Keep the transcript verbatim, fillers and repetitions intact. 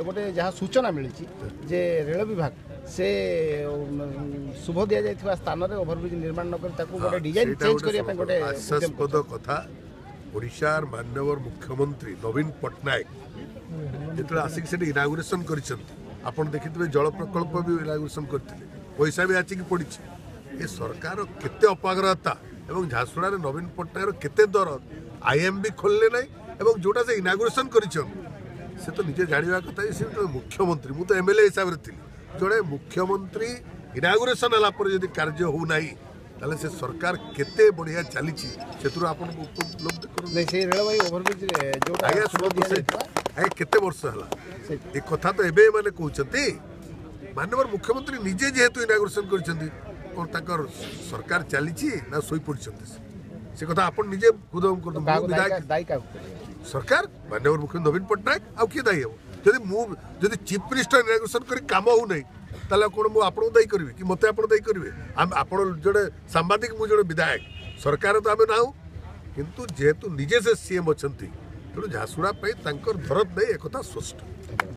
गोटे जहाँ सूचना मिली जे रेल विभाग से शुभ दि जाइथिबा स्थान रे ओभरब्रिज निर्माण न कर गोटे डिजाइन चेंज करिया गोटे आशास्पद कथा ओडिशार माननीय मुख्यमंत्री नवीन पट्टनायक जो आसिक से इनागुरेसन कर देखिए जल प्रकल्प भी इनागुरेसन करते पैसा भी आसिक पड़ी ये सरकार केते अपाग्रहता एवं झारसुगुड़ा नवीन पट्टनायक केते दरद आईएम भी खोलले ना जोटा से इनागुरेसन कर से तो निजे जाना कथा सी तो मुख्यमंत्री मुझे तो एमएलए हिसाब से थी जोड़े मुख्यमंत्री इनागुरेसन है जब कार्य होना ताले से सरकार केते बढ़िया चली आपन उपलब्ध करें केते वर्ष है ये कथा तो एबे माने कहते माननीय मुख्यमंत्री निजे जेहेतु इनागुरेसन कर सरकार चली ना शोई पड़ से कथा आपन निजे खुद सरकार माननीय मुख्यमंत्री नवीन पट्टनायक आउ किए दायी हम जदि मुझे चीफ मिनिस्टर इनागुरेसन कर काम हो नहीं ताले कौन मुझे आपको दायी करी कि मत आप दायी करेंगे आप जोड़े सांबादिक मुझे जोड़े विधायक सरकार तो आम ना किंतु जेहेतु निजे से सीएम अच्छा तेणु झारसुगुड़ा धरत नहीं एक स्पष्ट।